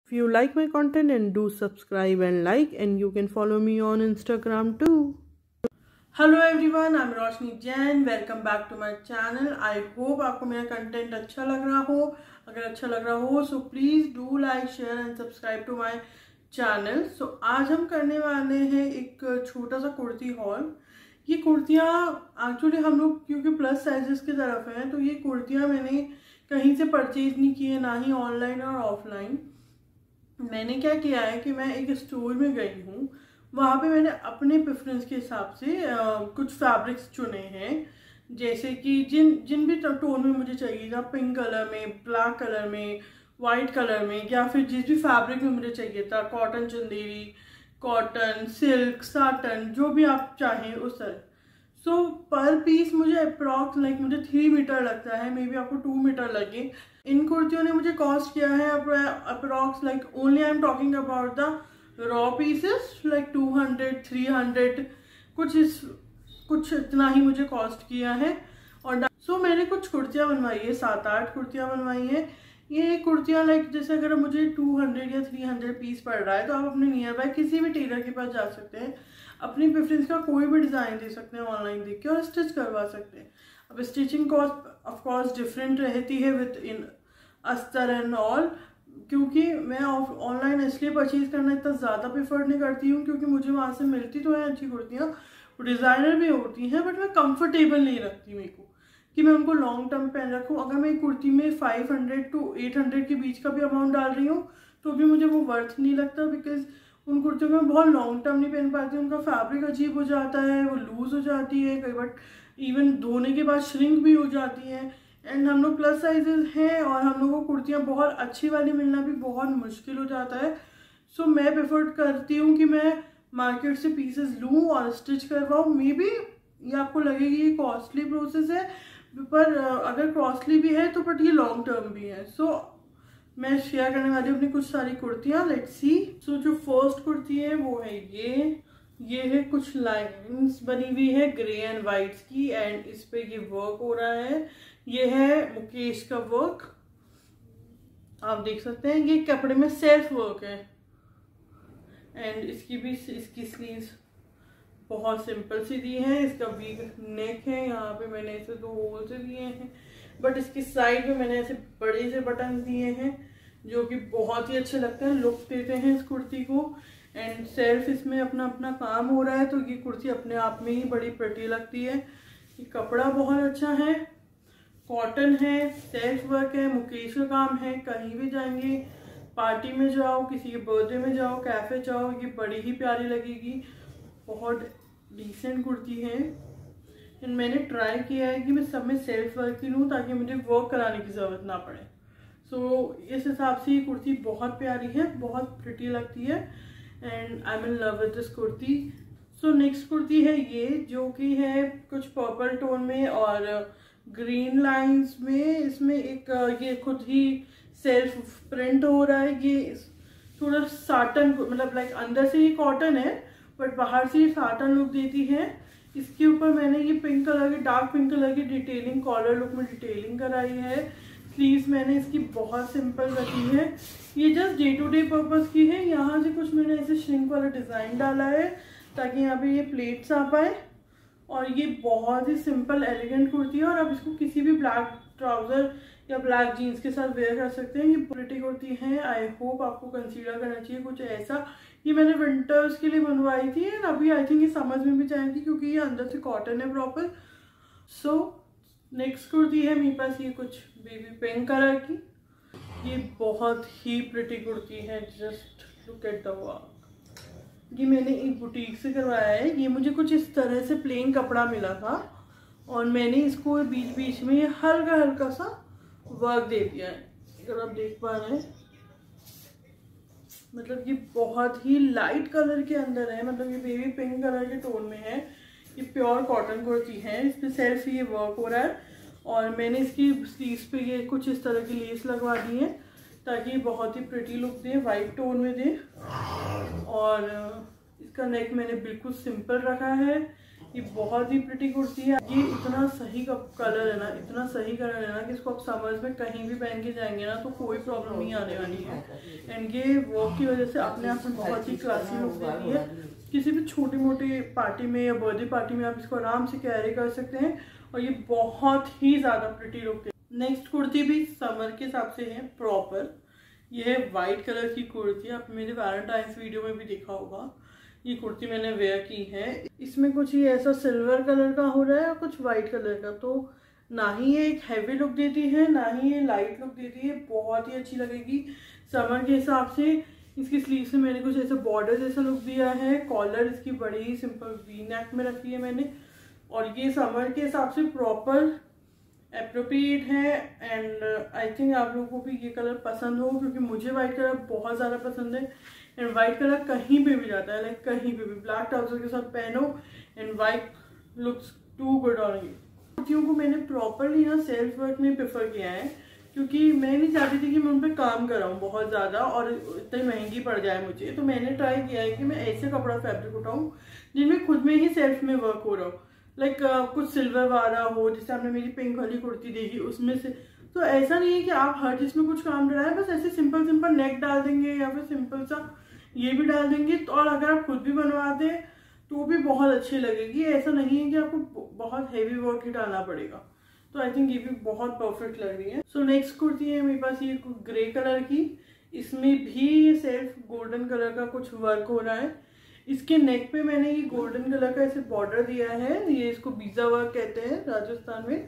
If you like my content and do subscribe and like, and you can follow me on Instagram too. Hello everyone, I'm Roshni Jain. Welcome back to my channel. I hope आपको मेरा content अच्छा लग रहा हो. अगर अच्छा लग रहा हो so please do like, share and subscribe to my channel. So आज हम करने वाले हैं एक छोटा सा कुर्ती हॉल. ये कुर्तियाँ एक्चुअली हम लोग क्योंकि प्लस साइजेस की तरफ हैं, तो ये कुर्तियाँ मैंने कहीं से परचेज नहीं की है, ना ही ऑनलाइन और ऑफलाइन. मैंने क्या किया है कि मैं एक स्टोर में गई हूँ. वहाँ पे मैंने अपने प्रेफरेंस के हिसाब से कुछ फैब्रिक्स चुने हैं, जैसे कि जिन भी टोन में मुझे चाहिएगा, पिंक कलर में, ब्लैक कलर में, वाइट कलर में, या फिर जिस भी फैब्रिक में मुझे चाहिए था, cotton Chanderi, cotton, silk, satin, जो भी आप चाहें उस तरह. सो पर पीस मुझे अप्रॉक्स मुझे 3 मीटर लगता है, मे बी आपको 2 मीटर लगे. इन कुर्तियों ने मुझे कॉस्ट किया है approx only I am talking about the raw pieces 200 300 कुछ इतना ही मुझे कॉस्ट किया है. और सो मैंने कुछ कुर्तियाँ बनवाई है, 7-8 कुर्तियाँ बनवाई है. ये कुर्तियाँ जैसे अगर मुझे 200 या 300 पीस पड़ रहा है, तो आप अपने नियर बाय किसी भी टेलर के पास जा सकते हैं, अपनी प्रेफरेंस का कोई भी डिज़ाइन दे सकते हैं, ऑनलाइन देख के और स्टिच करवा सकते हैं. अब stitching cost of course different रहती है विद इन अस्तर एंड ऑल, क्योंकि मैं ऑनलाइन इसलिए परचेज करना इतना ज़्यादा प्रेफर नहीं करती हूँ, क्योंकि मुझे वहाँ से मिलती तो है अच्छी कुर्तियाँ, डिज़ाइनर भी होती हैं, बट मैं कंफर्टेबल नहीं रखती मेरे को कि मैं उनको लॉन्ग टर्म पहन रखूँ. अगर मैं एक कुर्ती में 500 to 800 के बीच का भी अमाउंट डाल रही हूँ, तो भी मुझे वो वर्थ नहीं लगता, बिकॉज उन कुर्तियों को मैं बहुत लॉन्ग टर्म नहीं पहन पाती. उनका फैब्रिक अजीब हो जाता है, वो लूज हो जाती है, कई बार इवन धोने के बाद श्रिंक भी हो जाती है. एंड हम लोग प्लस साइजेस हैं और हम लोगों को कुर्तियाँ बहुत अच्छी वाली मिलना भी बहुत मुश्किल हो जाता है. सो मैं प्रेफर करती हूँ कि मैं मार्केट से पीसेस लूँ और स्टिच करवाऊँ. मे बी ये आपको लगेगी ये कॉस्टली प्रोसेस है, पर अगर कॉस्टली भी है तो बट ये लॉन्ग टर्म भी है. सो मैं शेयर करने वाली हूँ अपनी कुछ सारी कुर्तियाँ. Let's see. सो जो फर्स्ट कुर्ती है वो है ये है कुछ लाइंस बनी हुई है ग्रे एंड वाइट की, एंड इस पे ये वर्क हो रहा है. ये है मुकेश का वर्क, आप देख सकते हैं. ये कपड़े में सेल्फ वर्क है, एंड इसकी स्लीव्स बहुत सिंपल सी दी है. इसका वी नेक है, यहाँ पे मैंने ऐसे 2 होल से दिए हैं, बट इसकी साइड में मैंने ऐसे बड़े से बटन दिए हैं, जो कि बहुत ही अच्छे लगते हैं, लुक देते हैं इस कुर्ती को. एंड सेल्फ इसमें अपना अपना काम हो रहा है, तो ये कुर्ती अपने आप में ही बड़ी प्रिटी लगती है. ये कपड़ा बहुत अच्छा है, कॉटन है, सेल्फ वर्क है, मुकेश का काम है. कहीं भी जाएंगे, पार्टी में जाओ, किसी के बर्थडे में जाओ, कैफे जाओ, ये बड़ी ही प्यारी लगेगी. बहुत डिसेंट कुर्ती है. एंड मैंने ट्राई किया है कि मैं सब में सेल्फ वर्क ही लूँ, ताकि मुझे वर्क कराने की ज़रूरत ना पड़े. सो इस हिसाब से ये कुर्ती बहुत प्यारी है, बहुत प्रिटी लगती है, and I am in love with this kurti. So next kurti है ये, जो कि है कुछ पर्पल टोन में और ग्रीन लाइंस में. इसमें एक ये खुद ही सेल्फ प्रिंट हो रहा है. ये थोड़ा साटन अंदर से ये कॉटन है, बट बाहर से ये साटन लुक देती है. इसके ऊपर मैंने ये पिंक कलर की, डार्क पिंक कलर की डिटेलिंग, कॉलर लुक में डिटेलिंग कराई है. स्लीव्स मैंने इसकी बहुत सिंपल रखी है. ये just day to day purpose की है. यहाँ से कुछ मैंने ऐसे श्रिंक वाला डिज़ाइन डाला है, ताकि यहाँ पे ये प्लेट्स आ पाए. और ये बहुत ही सिंपल एलिगेंट कुर्ती है, और आप इसको किसी भी ब्लैक ट्राउजर या ब्लैक जीन्स के साथ वेयर कर सकते हैं. ये प्रिटी कुर्ती है. आई होप आपको कंसीडर करना चाहिए कुछ ऐसा. ये मैंने विंटर्स के लिए बनवाई थी, एंड अभी आई थिंक ये समझ में भी जाएगी, क्योंकि ये अंदर से कॉटन है प्रॉपर. सो नेक्स्ट कुर्ती है मेरे पास ये कुछ बेबी पिंक कलर की. ये बहुत ही प्रिटी कुर्ती है. Just look at the work. ये मैंने एक बुटीक से करवाया है. ये मुझे कुछ इस तरह से प्लेन कपड़ा मिला था, और मैंने इसको बीच बीच में ये हल्का हल्का सा वर्क दे दिया है. अगर आप देख पा रहे हैं, ये बहुत ही लाइट कलर के अंदर है, ये बेबी पिंक कलर के टोन में है. ये प्योर कॉटन कुर्ती है. इस पर सेल्फ ये वर्क हो रहा है, और मैंने इसकी स्लीव्स पे ये कुछ इस तरह की लेस लगवा दी है, ताकि बहुत ही प्रिटी लुक दे, वाइट टोन में दे. और इसका नेक मैंने बिल्कुल सिंपल रखा है. ये बहुत ही प्रिटी कुर्ती है। ये इतना सही कलर है ना, इतना सही कलर है ना कि इसको आप समर्स में कहीं भी पहन के जाएंगे ना तो कोई प्रॉब्लम नहीं आने वाली है। एंड ये वर्क की वजह से अपने आप में बहुत ही क्लासी लुक देती है। किसी भी छोटी मोटी पार्टी में या बर्थडे पार्टी में आप इसको आराम से कैरी कर सकते हैं और ये बहुत ही ज़्यादा प्रिटी लुक देती है। नेक्स्ट कुर्ती भी समर के हिसाब से है प्रॉपर। ये है वाइट कलर की कुर्ती, आप मेरे वैलेंटाइंस वीडियो में भी देखा होगा। ये कुर्ती मैंने वेयर की है। इसमें कुछ ये ऐसा सिल्वर कलर का हो रहा है और कुछ वाइट कलर का, तो ना ही ये एक हैवी लुक देती है ना ही ये लाइट लुक देती है। बहुत ही अच्छी लगेगी समर के हिसाब से। इसकी स्लीव से मैंने कुछ ऐसा बॉर्डर जैसा लुक दिया है। कॉलर इसकी बड़ी ही सिंपल वी नेक में रखी है मैंने, और ये समर के हिसाब से प्रॉपर एप्रोप्रिएट है। एंड आई थिंक आप लोगों को भी ये कलर पसंद हो, क्योंकि मुझे वाइट कलर बहुत ज़्यादा पसंद है। एंड वाइट कलर कहीं पे भी जाता है, लाइक कहीं पे भी ब्लैक ट्राउजर के साथ पहनो and white looks too good on you. कुर्तियों को मैंने प्रॉपरली ना सेल्फ वर्क में प्रेफर किया है, क्योंकि मैं नहीं चाहती थी कि मैं उन पर काम कराऊँ बहुत ज़्यादा और इतनी महंगी पड़ जाए मुझे। तो मैंने ट्राई किया है कि मैं ऐसे कपड़ा फैब्रिक उठाऊँ जिनमें खुद में ही सेल्फ में वर्क हो रहा हो। लाइक कुछ सिल्वर वाला हो, जैसे आपने मेरी पिंक वाली कुर्ती देखी उसमें से। तो ऐसा नहीं है कि आप हर चीज़ में कुछ काम कराए, बस ऐसे सिंपल सिंपल नेक डाल देंगे या फिर सिंपल सा ये भी डाल देंगे। तो और अगर आप खुद भी बनवा दें तो भी बहुत अच्छी लगेगी। ऐसा नहीं है कि आपको बहुत हैवी वर्क ही डालना पड़ेगा। तो आई थिंक ये भी बहुत परफेक्ट लग रही है। सो नेक्स्ट कुर्ती है मेरे पास ये ग्रे कलर की। इसमें भी सेल्फ गोल्डन कलर का कुछ वर्क हो रहा है। इसके नेक पे मैंने ये गोल्डन कलर का ऐसे बॉर्डर दिया है। ये इसको बीजा वर्क कहते हैं राजस्थान में।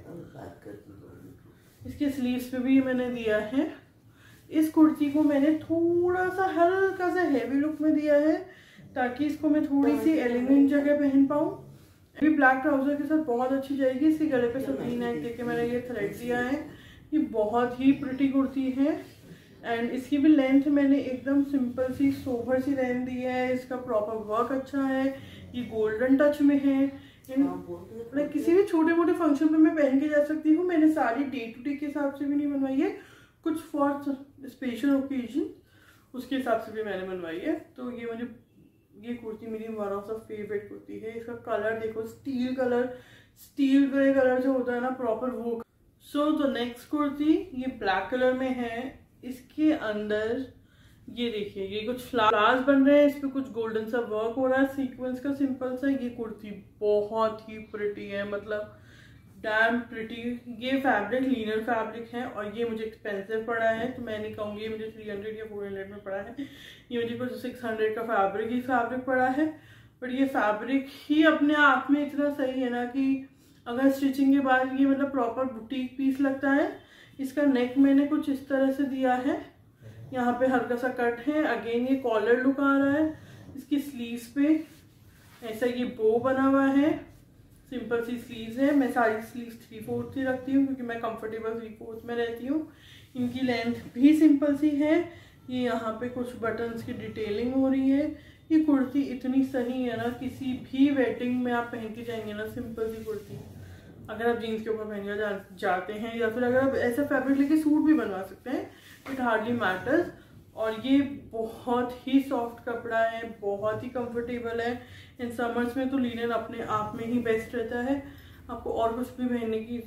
इसके स्लीव्स पे भी मैंने दिया है। इस कुर्ती को मैंने थोड़ा सा हल्का सा हैवी लुक में दिया है, ताकि इसको मैं थोड़ी सी एलिगेंट जगह पहन पाऊँ। अभी ब्लैक ट्राउजर के साथ बहुत अच्छी जाएगी। इसके गले पे सब वी नेक देके मैंने ये थ्रेड दिया है। ये बहुत ही प्रिटी कुर्ती है। एंड इसकी भी लेंथ मैंने एकदम सिंपल सी सोबर सी लेंथ दी है। इसका प्रॉपर वर्क अच्छा है। ये गोल्डन टच में है। लाइक किसी भी छोटे मोटे फंक्शन पे मैं पहन के जा सकती हूँ। मैंने साड़ी डे टू डे के हिसाब से भी नहीं बनवाई है, कुछ फॉर स्पेशल ओकेजन उसके हिसाब से भी मैंने बनवाई है। तो ये कुर्ती मेरी one of the favourite kurti है। इसका कलर देखो, steel colour, steel grey colour जो होता है ना प्रॉपर वो। सो द नेक्स्ट कुर्ती ये ब्लैक कलर में है। इसके अंदर ये देखिए, ये कुछ फ्लावर्स बन रहे हैं, इस पे कुछ गोल्डन सा वर्क हो रहा है सीक्वेंस का सिंपल सा। ये कुर्ती बहुत ही प्रिटी है, मतलब डैम प्रिटी। ये फैब्रिक लिनन फैब्रिक है और ये मुझे एक्सपेंसिव पड़ा है, तो मैं नहीं कहूँगी ये मुझे 300 या 400 में पड़ा है। ये मुझे कुछ 600 का फैब्रिक पड़ा है। बट ये फैब्रिक ही अपने आप में इतना सही है ना कि अगर स्टिचिंग के बाद ये मतलब प्रॉपर बुटीक पीस लगता है। इसका नेक मैंने कुछ इस तरह से दिया है, यहाँ पे हल्का सा कट है। अगेन ये कॉलर लुक आ रहा है। इसकी स्लीव्स पे ऐसा ये बो बना हुआ है, सिंपल सी स्लीव्स है। मैं सारी स्लीव्स 3/4 ही रखती हूँ क्योंकि मैं कंफर्टेबल 3/4 में रहती हूँ। इनकी लेंथ भी सिंपल सी है। ये यहाँ पे कुछ बटन्स की डिटेलिंग हो रही है। ये कुर्ती इतनी सही है ना, किसी भी वेडिंग में आप पहन के जाएंगे ना, सिंपल सी कुर्ती। अगर आप जीन्स के ऊपर पहन के जाते हैं या फिर अगर आप ऐसा फैब्रिक लेके सूट भी बनवा सकते हैं, इट हार्डली मैटर्स। और ये बहुत ही सॉफ्ट कपड़ा है, बहुत ही कंफर्टेबल है। इन समर्स में तो लिनन अपने आप में ही बेस्ट रहता है। आपको और कुछ भी पहनने की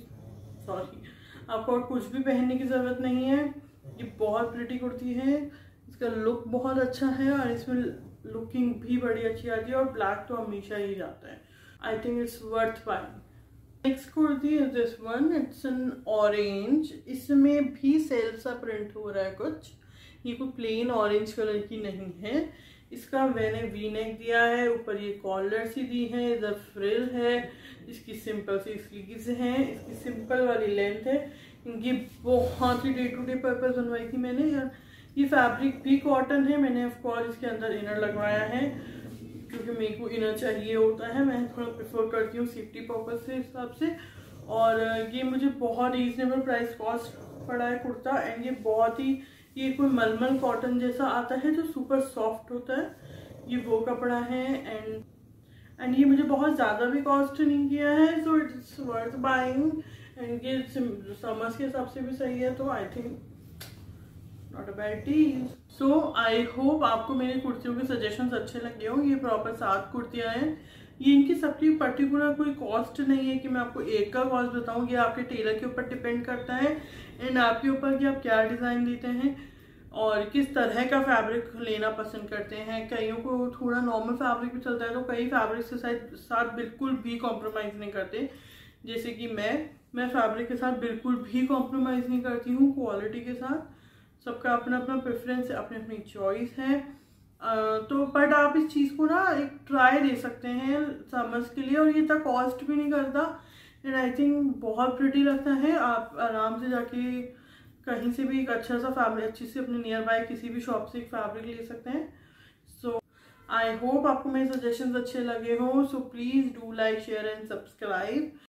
ज़रूरत नहीं है। ये बहुत प्रिटी कुर्ती है। इसका लुक बहुत अच्छा है और इसमें लुकिंग भी बड़ी अच्छी आती है और ब्लैक तो हमेशा ही जाता है। I think it's worth buying. Next kurti is this one, it's an orange. इसमें भी सेल्फ सा प्रिंट हो रहा है कुछ। ये कोई प्लेन ऑरेंज कलर की नहीं है। इसका मैंने वी नेक दिया है, ऊपर ये कॉलर सी दी है, इधर फ्रिल है। इसकी सिंपल सी स्लीव्स हैं, इसकी सिंपल वाली लेंथ है। इनकी बहुत ही डे टू डे पर्पज बनवाई थी मैंने। ये फैब्रिक भी कॉटन है। मैंने ऑफकोर्स इसके अंदर इनर लगवाया है क्योंकि मेरे को इनर चाहिए होता है। मैं थोड़ा प्रेफर करती हूँ सेफ्टी पर्पज से हिसाब से। और ये मुझे बहुत रीजनेबल प्राइस कॉस्ट पड़ा है कुर्ता। एंड ये बहुत ही, ये कोई मलमल कॉटन जैसा आता है जो सुपर सॉफ्ट होता है, ये वो कपड़ा है। एंड ये मुझे बहुत ज़्यादा भी कॉस्ट नहीं किया है, so it's worth buying. And ये समर्स के हिसाब से भी सही है, तो I think not a bad deal. So I hope आपको मेरी कुर्तियों के सजेशंस अच्छे लगे हों। ये प्रॉपर 7 कुर्तियाँ हैं ये इनकी सबकी पर्टिकुलर कोई कॉस्ट नहीं है कि मैं आपको एक का कॉस्ट बताऊँ, ये आपके टेलर के ऊपर डिपेंड करता है एंड आपके ऊपर कि आप क्या डिज़ाइन देते हैं और किस तरह का फैब्रिक लेना पसंद करते हैं। कईयों को थोड़ा नॉर्मल फैब्रिक भी चलता है, तो कई फैब्रिक के साथ बिल्कुल भी कॉम्प्रोमाइज़ नहीं करते, जैसे कि मैं फैब्रिक के साथ बिल्कुल भी कॉम्प्रोमाइज़ नहीं करती हूँ क्वालिटी के साथ। सबका अपना अपना प्रेफरेंस है, अपनी अपनी चॉइस है। तो बट आप इस चीज़ को ना एक ट्राई दे सकते हैं समर्स के लिए, और ये इतना कॉस्ट भी नहीं करता एंड आई थिंक बहुत प्रिटी लगता है। आप आराम से जाके कहीं से भी एक अच्छा सा फैब्रिक, अच्छी से अपने नियर बाय किसी भी शॉप से एक फैब्रिक ले सकते हैं। सो आई होप आपको मेरे सजेशंस अच्छे लगे हो। So please do like, share and subscribe.